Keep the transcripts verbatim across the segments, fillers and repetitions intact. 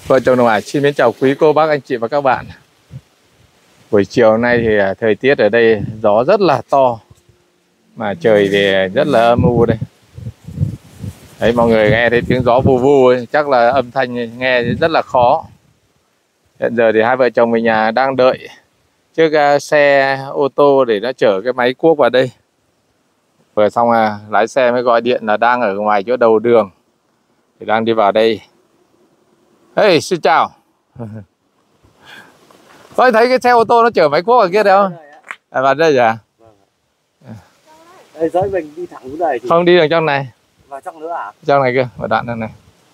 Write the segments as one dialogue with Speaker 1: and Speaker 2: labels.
Speaker 1: Vợ chồng Đồng Hải xin mến chào quý cô bác anh chị và các bạn. Buổi chiều nay thì thời tiết ở đây gió rất là to, mà trời thì rất là âm u đây. Đấy, mọi người nghe thấy tiếng gió vù vù ấy, chắc là âm thanh nghe rất là khó. Hiện giờ thì hai vợ chồng mình nhà đang đợi chiếc xe ô tô để nó chở cái máy cuốc vào đây. Vừa xong à, lái xe mới gọi điện là đang ở ngoài chỗ đầu đường thì đang đi vào đây. Hey, xin chào. Tôi thấy cái xe ô tô nó chở máy cuốc ở kia đấy không? À, vào đây à?
Speaker 2: Đây giới mình đi thẳng xuống đây thì...
Speaker 1: Không đi được trong này.
Speaker 2: Vào trong nữa à?
Speaker 1: Trong này kia, vào đoạn này này.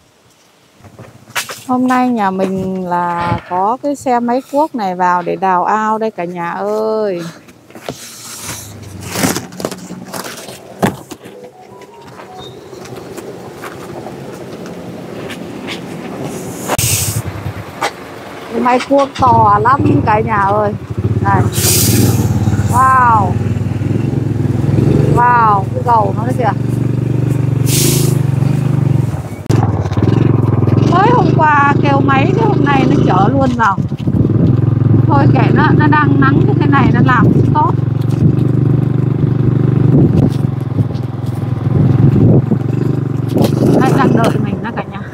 Speaker 3: Hôm nay nhà mình là có cái xe máy cuốc này vào để đào ao đây cả nhà ơi. Cái máy cuốc to lắm cả nhà ơi. Này. Wow. Wow, cái gầu nó đấy kìa. Mới hôm qua kêu máy thế hôm nay nó chở luôn vào. Thôi kệ nó, nó đang nắng như thế này nó làm cũng tốt. Đây đang đợi mình đó cả nhà.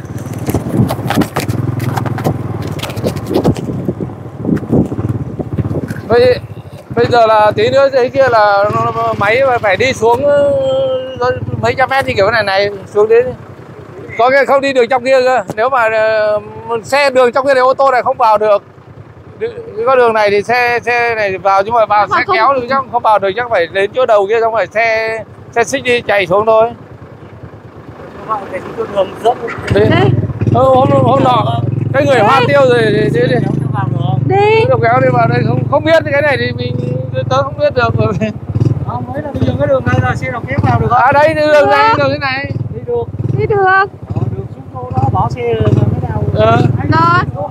Speaker 1: Bây, bây giờ là tí nữa đấy kia là máy phải đi xuống mấy trăm mét như kiểu này này xuống đến. Có cái không đi được trong kia cơ. Nếu mà uh, xe đường trong kia này ô tô này không vào được. Có đường này thì xe xe này vào, nhưng mà vào
Speaker 3: không,
Speaker 1: xe
Speaker 3: không.
Speaker 1: kéo được chắc không vào được, chắc phải đến chỗ đầu kia xong rồi xe xe xích đi chạy xuống thôi.
Speaker 2: Cái đường dẫn
Speaker 1: đi. Ừ, hôm hôm nọ cái người hoa tiêu rồi đi đi. Đi.
Speaker 3: Đi.
Speaker 1: Được kéo đi vào đây không không biết cái này thì mình tớ không biết được rồi.
Speaker 2: Không, mấy là bây giờ cái đường này là xe nào kéo vào được không?
Speaker 1: À đây đường này, đường thế này.
Speaker 2: Đi được.
Speaker 3: Đi được.
Speaker 2: Ờ, đường xuống chỗ đó bỏ xe rồi mới nào.
Speaker 1: Ờ.
Speaker 3: Rồi.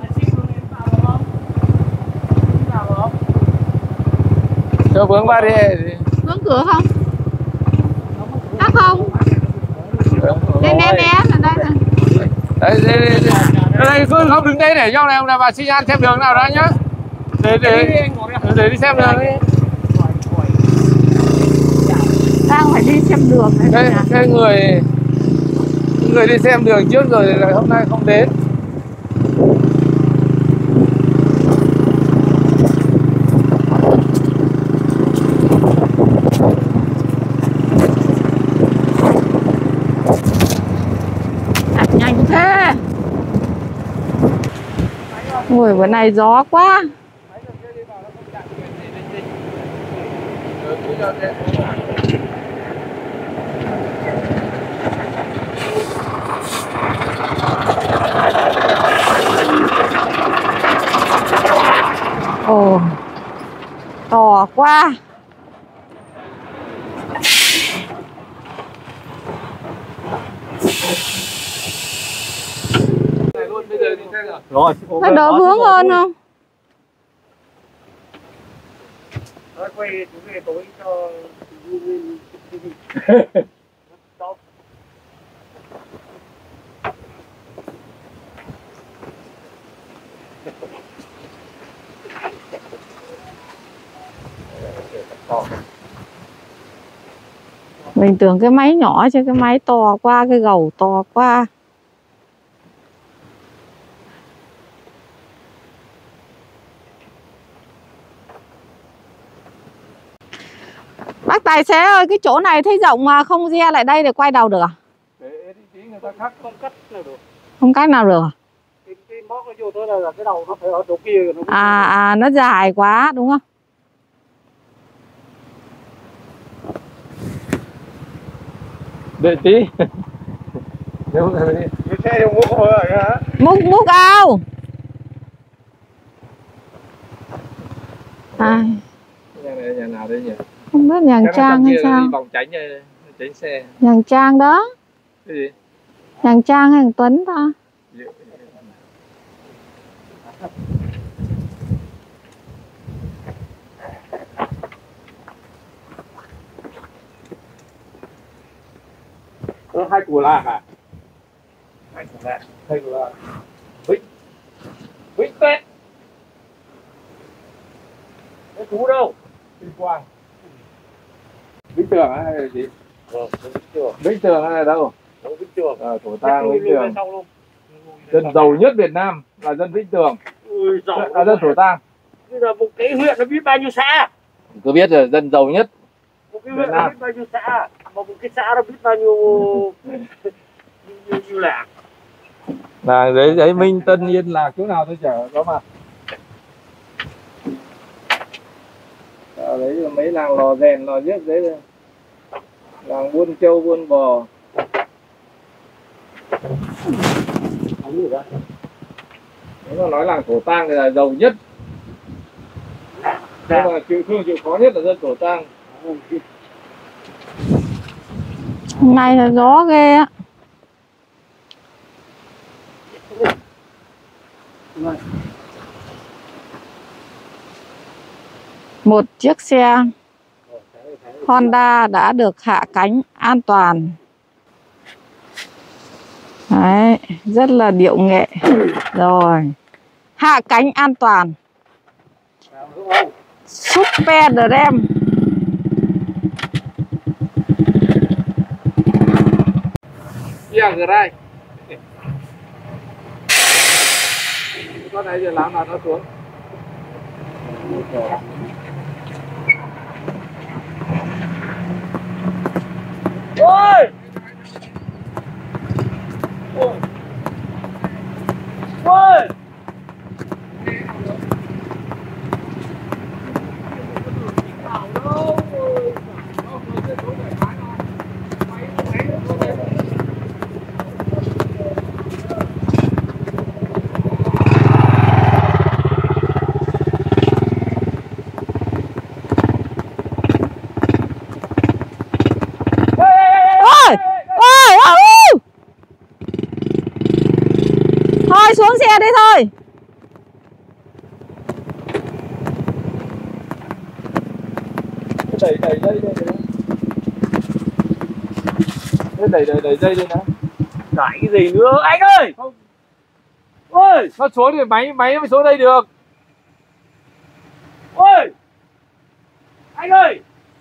Speaker 1: Cho vướng ba đi.
Speaker 3: Vướng cửa không? Tắt không? Đây né né là đây nè.
Speaker 1: Đây, đây, đây, đây, đây cứ không đứng đây để trong này, là bà xin ăn xem đường nào đó nhá. Để để để đi xem đường đi.
Speaker 3: Đang phải đi xem đường này.
Speaker 1: Cái, cái người người đi xem đường trước rồi là hôm nay không đến.
Speaker 3: Nhanh thế. Ôi bữa nay gió quá. Ồ, to quá.
Speaker 2: Rồi,
Speaker 3: Nó đỡ vướng hơn không?
Speaker 2: Rồi quay về tối cho
Speaker 3: Mình tưởng cái máy nhỏ chứ cái máy to quá, cái gầu to quá. Bác tài xế ơi, cái chỗ này thấy rộng mà không re lại đây để quay đầu được à?
Speaker 2: để tí người ta khác không cắt nào được.
Speaker 3: Không cách nào được à?
Speaker 2: Cái, cái móc nó vô tới là cái đầu nó phải ở chỗ kia. Nó
Speaker 3: À, à, nó dài quá đúng không?
Speaker 1: Đợi tí. Nếu cái xe không múc rồi hả?
Speaker 3: Múc múc ao. À.
Speaker 1: Nhà này nhà nào đây nhỉ?
Speaker 3: Không biết nhà Trang hay sao?
Speaker 1: Đi vòng tránh tránh xe.
Speaker 3: Nhà Trang đó.
Speaker 1: Cái gì?
Speaker 3: Nhà Trang hay thằng Tuấn ta?
Speaker 2: Hai củ lạc à? Hai củ lạc. Hai củ lạc. Vích.
Speaker 1: Vĩnh Tuyết.
Speaker 2: Cái chú đâu?
Speaker 1: Vinh Quang. Vĩnh Tường á hay là gì?
Speaker 2: Vâng, Vĩnh Tường.
Speaker 1: Vĩnh Tường hay là đâu?
Speaker 2: Đúng Vĩnh Tường.
Speaker 1: Ờ, thổ tang Vĩnh Tường. Dân giàu nhất Việt Nam là dân Vĩnh Tường.
Speaker 2: Ui, giàu
Speaker 1: là dân thổ tang.
Speaker 2: Bây giờ một cái huyện nó biết bao nhiêu xã?
Speaker 1: Cứ biết là dân giàu nhất.
Speaker 2: Một cái huyện nó biết bao nhiêu xã? Mà một cái xã nó biết bao nhiêu nhiêu nhiêu làng.
Speaker 1: Là đấy đấy Minh Tân Yên là chỗ nào tôi chở có mà. Ở đấy là mấy làng lò rèn lò giết đấy rồi. Làng buôn trâu buôn bò. Nếu mà nói làng thổ tang thì là giàu nhất. Nhưng mà chịu thương chịu khó nhất là dân thổ tang.
Speaker 3: Hôm nay là gió ghê á. Một chiếc xe Honda đã được hạ cánh an toàn. Đấy, rất là điệu nghệ. Rồi, hạ cánh an toàn. Super Dream.
Speaker 1: Yeah, right. Con này giờ làm nào nó xuống.
Speaker 2: Ôi! Ôi! Ôi!
Speaker 3: Ôi! Ôi! Ôi! Thôi xuống xe đi thôi.
Speaker 1: Đẩy đẩy dây đây nữa. Đẩy đẩy đẩy dây đây nữa.
Speaker 2: Đẩy cái gì nữa anh ơi?
Speaker 1: Không.
Speaker 2: Ôi!
Speaker 1: Nó xuống thì máy máy mới xuống đây được.
Speaker 2: Ôi! Anh ơi!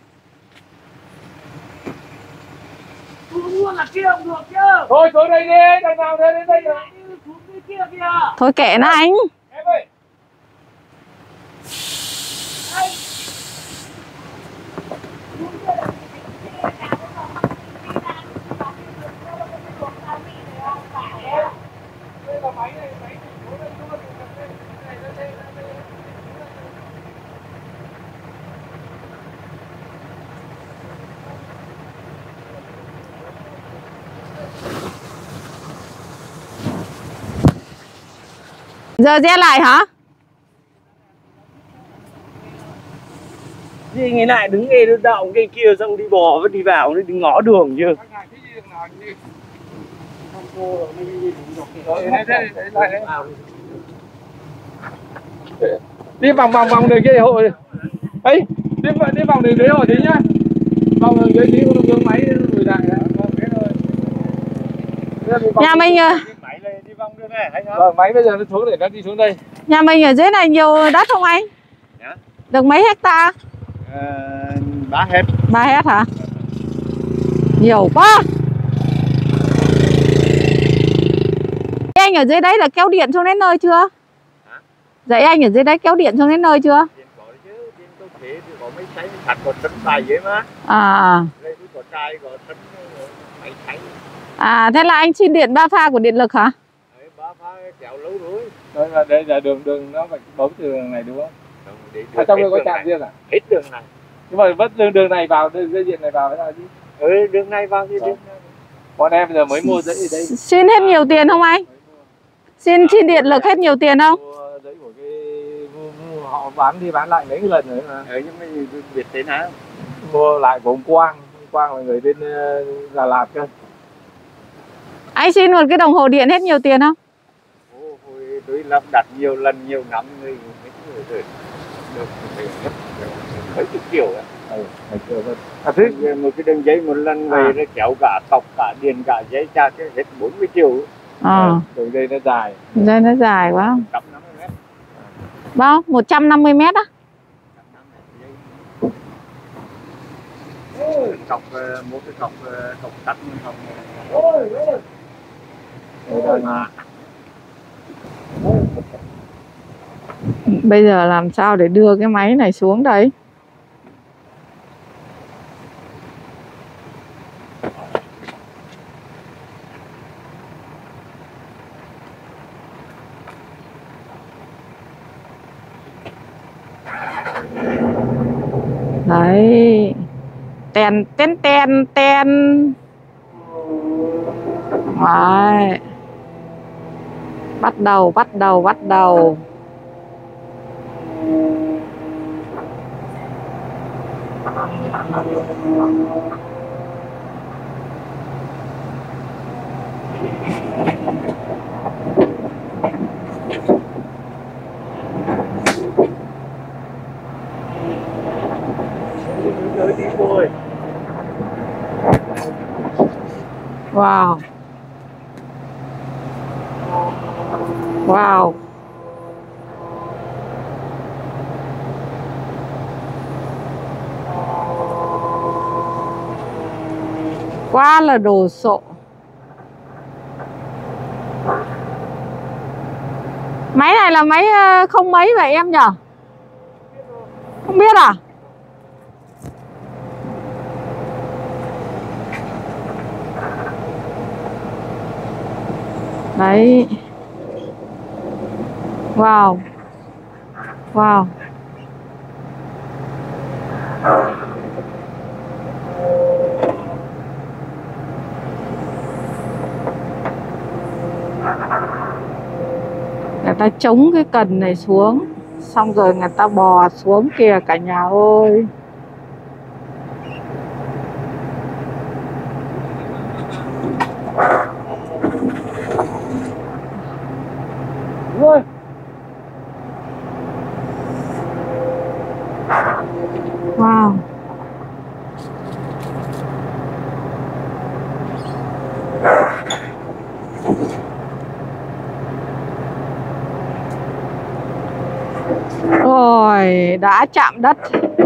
Speaker 2: Xuống luôn là kia không được chứ.
Speaker 1: Thôi xuống đây đi, đằng nào đây đến đây được.
Speaker 2: Xuống cái kia kìa.
Speaker 3: Thôi kệ nó anh.
Speaker 1: Em ơi.
Speaker 2: Anh.
Speaker 1: Đây là máy này, máy xuống đây luôn.
Speaker 3: Giờ rẽ lại hả?
Speaker 2: Gì người lại đứng nghe nó động cái kia xong đi bò vẫn đi vào nó đi ngõ đường chứ.
Speaker 1: Đi vòng vòng vòng đường kia hội ấy, đi đi vòng đường dưới hội tí nhá, vòng đường dưới tí có đường máy lùi lại.
Speaker 3: Nhà mình
Speaker 2: Máy này đi vòng đường này hay không?
Speaker 1: Vâng, máy bây giờ nó xuống để nó đi xuống đây.
Speaker 3: nhà mình ở dưới này nhiều đất không anh?
Speaker 2: Dạ.
Speaker 3: Được mấy hecta?
Speaker 2: Ờ, ba hết.
Speaker 3: Ba hecta hả? Nhiều quá. Anh ở dưới đấy là kéo điện xuống đến nơi chưa?
Speaker 2: Hả?
Speaker 3: Dạy anh ở dưới đấy kéo điện xuống đến nơi chưa?
Speaker 2: Điện có chứ, điện có thể thì có mấy cái thật còn tấn tài vậy mà.
Speaker 3: À,
Speaker 2: Đây cũng có trai có tấn mấy cái.
Speaker 3: à thế là anh xin điện ba pha của điện lực hả?
Speaker 2: Đấy, ba pha kéo lâu rồi.
Speaker 1: Đây là đây là đường đường nó phải bấm từ đường này đúng không?
Speaker 2: Không, để
Speaker 1: À, trong đây có
Speaker 2: đường
Speaker 1: trạm
Speaker 2: này.
Speaker 1: riêng à?
Speaker 2: Hết đường này.
Speaker 1: Nhưng mà vẫn đường đường này vào, đường dây điện này vào thế nào chứ?
Speaker 2: Ừ, đường này vào thì đường
Speaker 1: Bọn em giờ mới mua giấy ở đây.
Speaker 3: Xin hết nhiều tiền không anh? Xin xin điện lực hết nhiều tiền không?
Speaker 1: Mua giấy của cái mua, mua, họ bán đi bán lại mấy cái lần rồi mà.
Speaker 2: Ừ, nhưng mà biết thế nào?
Speaker 1: Mua lại của ông Quang, ông Quang là người bên uh, Đà Lạt cơ.
Speaker 3: Anh xin một cái đồng hồ điện hết nhiều tiền không?
Speaker 2: Ồ, hồi tôi lắp đặt nhiều lần nhiều năm người mấy người rồi được phải hết mấy chục triệu ạ.
Speaker 1: Ừ, phải chưa vâng.
Speaker 2: À, thế một cái đường dây một lần về
Speaker 1: À.
Speaker 2: nó kéo cả cọc cả điện cả giấy cha cái hết bốn mươi triệu.
Speaker 3: Ờ,
Speaker 1: Đường dây nó dài.
Speaker 3: dây nó dài quá.
Speaker 2: Trăm năm mươi mét.
Speaker 3: Bao? một trăm năm mươi mét á?
Speaker 2: Cọc một cái cọc cọc tắt không.
Speaker 3: Bây giờ làm sao để đưa cái máy này xuống đấy? Đấy. Tèn tên tên tên. Đấy. Bắt đầu, bắt đầu, bắt đầu. Wow. Wow. Quá là đồ sộ. Máy này là máy không mấy vậy em nhở? Không biết à? Đấy. Wow. Wow. Người ta chống cái cần này xuống, xong rồi người ta bò xuống kìa cả nhà ơi. Wow. Rồi, đã chạm đất.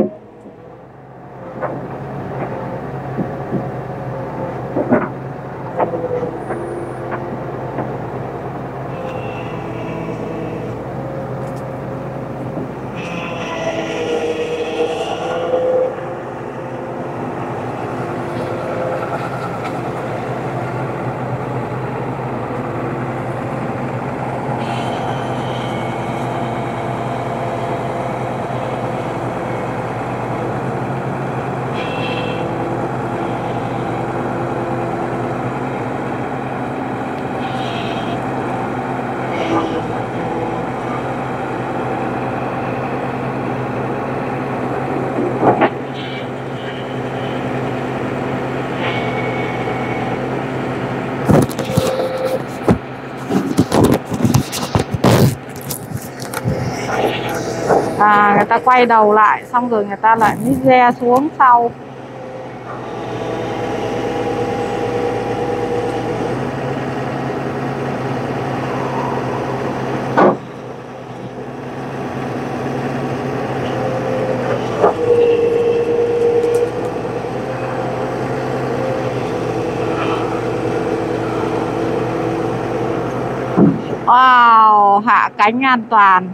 Speaker 3: À, người ta quay đầu lại xong rồi người ta lại mới re xuống sau. Wow, hạ cánh an toàn.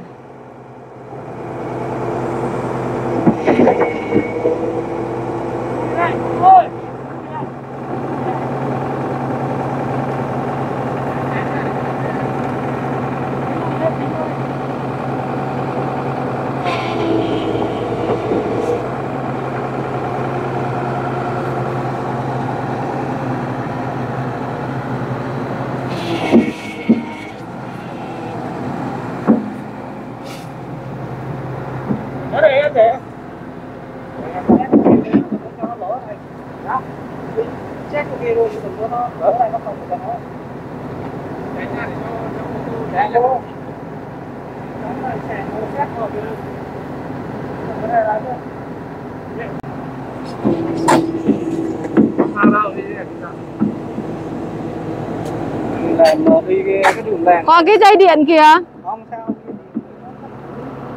Speaker 3: Còn cái dây điện kìa.
Speaker 2: Không sao.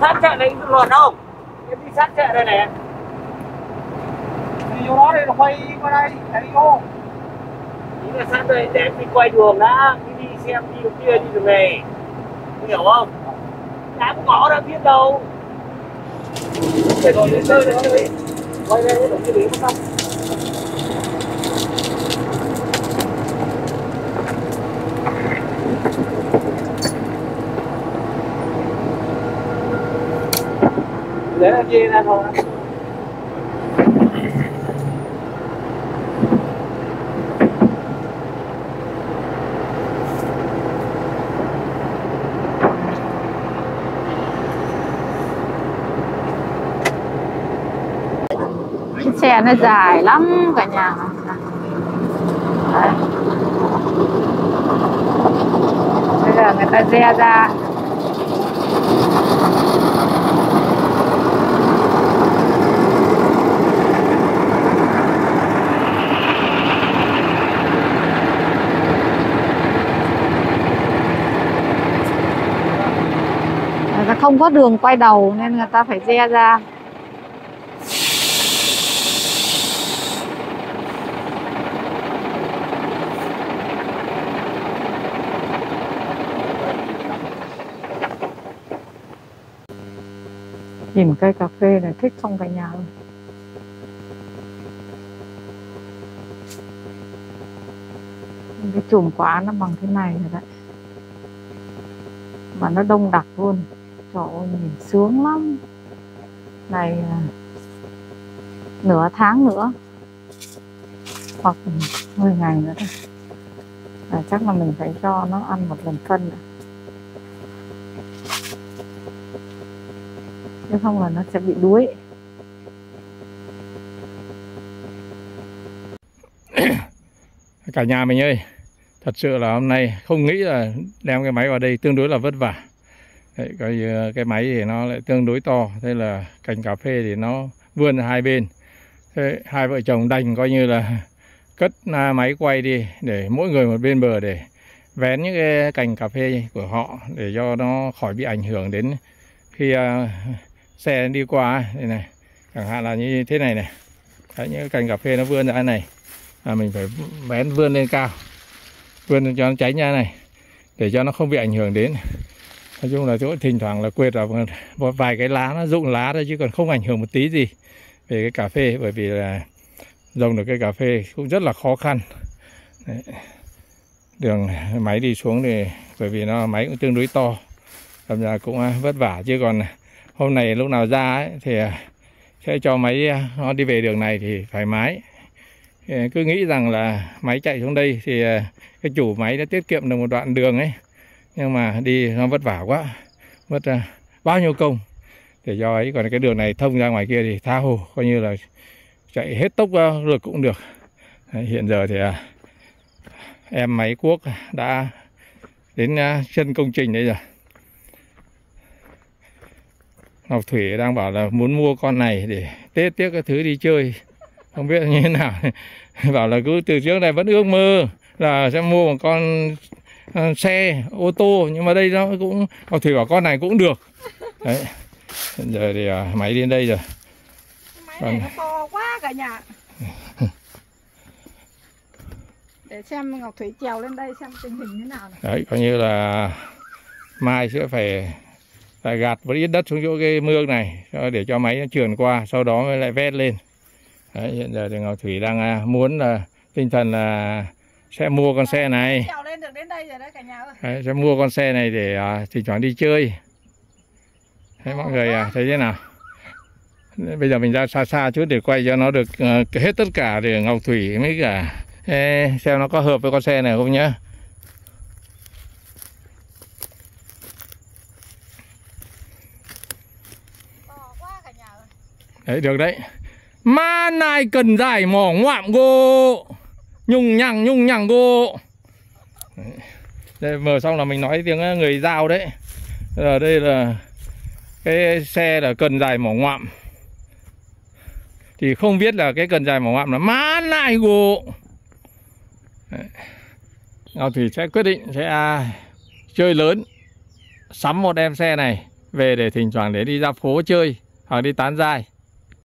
Speaker 2: sát chợ đấy luồn không? Em đi sát chợ đây này. Đi vô đó đây, nó quay qua đây, thấy không? Đi là sát đây, để em đi quay đường đã, đi, đi xem đi đường kia, đi đường này. Em hiểu không? Đã có ngõ đã biết đâu. Để rồi đến nơi đấy, quay đây, để cái đấy mất không? Đấy là gì ra thôi.
Speaker 3: Xe nó dài lắm cả nhà. Đấy. Bây giờ người ta re ra. Người ta không có đường quay đầu nên người ta phải re ra. Nhìn cây cà phê này thích không cả nhà ơi. Cái chùm quả nó bằng thế này rồi đấy. Mà nó đông đặc luôn. Trời ơi nhìn sướng lắm. Này nửa tháng nữa hoặc mười ngày nữa thôi. À, chắc là mình phải cho nó ăn một lần phân nữa. Nếu không là nó sẽ bị đuối.
Speaker 1: Cả nhà mình ơi, thật sự là hôm nay không nghĩ là đem cái máy vào đây tương đối là vất vả. Đấy, cái, cái máy thì nó lại tương đối to, thế là cành cà phê thì nó vươn ra hai bên. Thế hai vợ chồng đành coi như là cất máy quay đi để mỗi người một bên bờ để vén những cái cành cà phê của họ để cho nó khỏi bị ảnh hưởng đến khi uh, xe đi qua đây này, chẳng hạn là như thế này này. Đấy, những cành cà phê nó vươn ra này là mình phải vén vươn lên cao, vươn cho nó tránh ra này để cho nó không bị ảnh hưởng đến. Nói chung là chỗ thỉnh thoảng là quệt vào một vài cái lá, nó rụng lá thôi chứ còn không ảnh hưởng một tí gì về cái cà phê, bởi vì là trồng được cây cà phê cũng rất là khó khăn. Đấy. Đường máy đi xuống thì bởi vì nó máy cũng tương đối to, làm ra cũng vất vả, chứ còn hôm nay lúc nào ra ấy, thì sẽ cho máy nó đi về đường này thì thoải mái. Cứ nghĩ rằng là máy chạy xuống đây thì cái chủ máy đã tiết kiệm được một đoạn đường ấy, nhưng mà đi nó vất vả quá, mất bao nhiêu công để cho ấy. Còn cái đường này thông ra ngoài kia thì tha hồ, coi như là chạy hết tốc được cũng được. Đấy, hiện giờ thì em máy cuốc đã đến chân công trình đấy rồi. Ngọc Thủy đang bảo là muốn mua con này để Tết tiếc cái thứ đi chơi, không biết như thế nào. Bảo là cứ từ trước này vẫn ước mơ là sẽ mua một con uh, xe ô tô, nhưng mà đây nó cũng Ngọc Thủy bảo con này cũng được. Đấy. Hiện giờ thì uh, máy đến đây rồi.
Speaker 3: Máy này còn... nó to quá cả nhà. Để xem Ngọc Thủy trèo lên đây xem tình hình thế nào này.
Speaker 1: Đấy, coi như là mai sẽ phải lại gạt một ít đất xuống chỗ cái mương này để cho máy nó trườn qua, sau đó mới lại vét lên. Đấy, hiện giờ thì Ngọc Thủy đang muốn là tinh thần là sẽ mua con xe này.
Speaker 3: Trèo lên được đến đây rồi đấy cả nhà ơi.
Speaker 1: Đấy, sẽ mua con xe này để uh, thỉnh thoảng đi chơi. Đấy, mọi người uh, thấy thế nào? Bây giờ mình ra xa xa chút để quay cho nó được uh, hết tất cả để Ngọc Thủy mới cả Ê, xem nó có hợp với con xe này không nhá. Đấy, được đấy. Mà này cần dài mỏ ngoạm gô, nhung nhằng nhung nhằng gô. Đây, mở xong là mình nói tiếng người giao đấy. Ở đây là cái xe là cần dài mỏ ngoạm, thì không biết là cái cần dài mỏ ngoạm là má này gô. Ngọc Thủy sẽ quyết định sẽ à, chơi lớn, sắm một em xe này về để thỉnh thoảng để đi ra phố chơi hoặc đi tán dài.